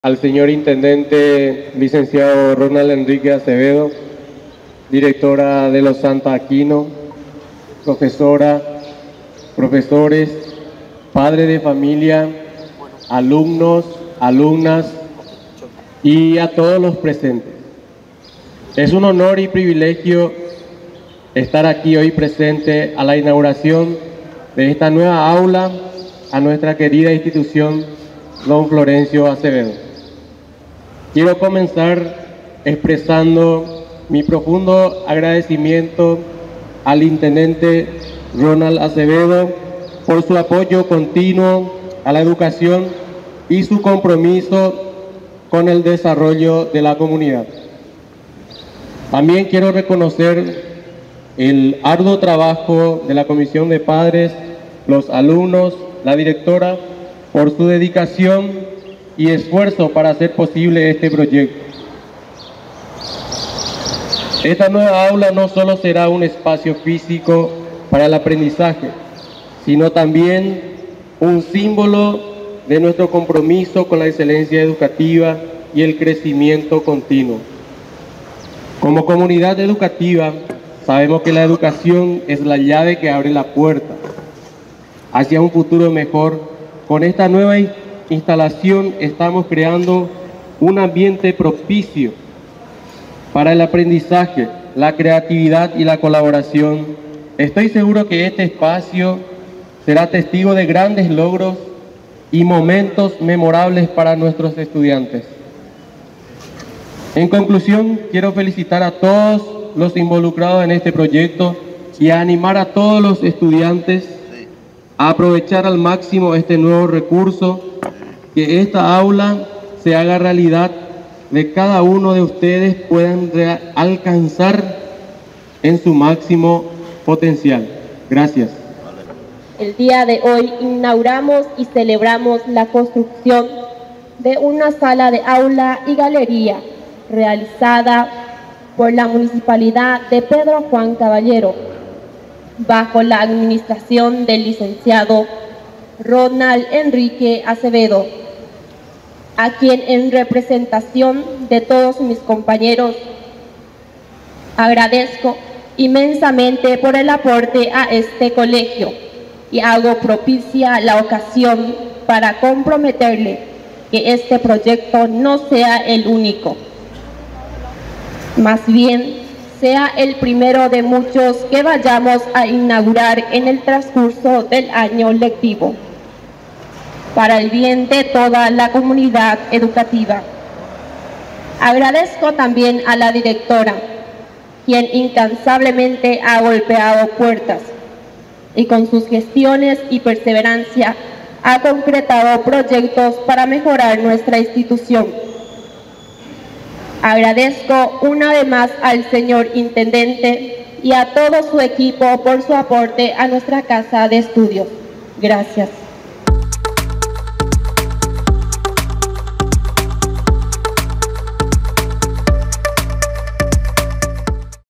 al señor Intendente licenciado Ronald Enrique Acevedo, directora de los Santa Aquino, profesora, profesores, padres de familia, alumnos, alumnas y a todos los presentes. Es un honor y privilegio estar aquí hoy presente a la inauguración de esta nueva aula a nuestra querida institución Don Florencio Acevedo. Quiero comenzar expresando mi profundo agradecimiento al Intendente Ronald Acevedo por su apoyo continuo a la educación y su compromiso con el desarrollo de la comunidad. También quiero reconocer el arduo trabajo de la Comisión de Padres, los alumnos, la directora, por su dedicación y esfuerzo para hacer posible este proyecto. Esta nueva aula no solo será un espacio físico para el aprendizaje, sino también un símbolo de nuestro compromiso con la excelencia educativa y el crecimiento continuo. Como comunidad educativa, sabemos que la educación es la llave que abre la puerta hacia un futuro mejor. Con esta nueva instalación estamos creando un ambiente propicio para el aprendizaje, la creatividad y la colaboración. Estoy seguro que este espacio será testigo de grandes logros y momentos memorables para nuestros estudiantes. En conclusión, quiero felicitar a todos los involucrados en este proyecto y a animar a todos los estudiantes a aprovechar al máximo este nuevo recurso, que esta aula se haga realidad, de cada uno de ustedes puedan alcanzar en su máximo potencial. Gracias. El día de hoy inauguramos y celebramos la construcción de una sala de aula y galería realizada por la Municipalidad de Pedro Juan Caballero, bajo la administración del licenciado Ronald Enrique Acevedo, a quien en representación de todos mis compañeros agradezco inmensamente por el aporte a este colegio y hago propicia la ocasión para comprometerle que este proyecto no sea el único, más bien sea el primero de muchos que vayamos a inaugurar en el transcurso del año lectivo, para el bien de toda la comunidad educativa. Agradezco también a la directora, quien incansablemente ha golpeado puertas y con sus gestiones y perseverancia ha concretado proyectos para mejorar nuestra institución. Agradezco una vez más al señor Intendente y a todo su equipo por su aporte a nuestra casa de estudios. Gracias.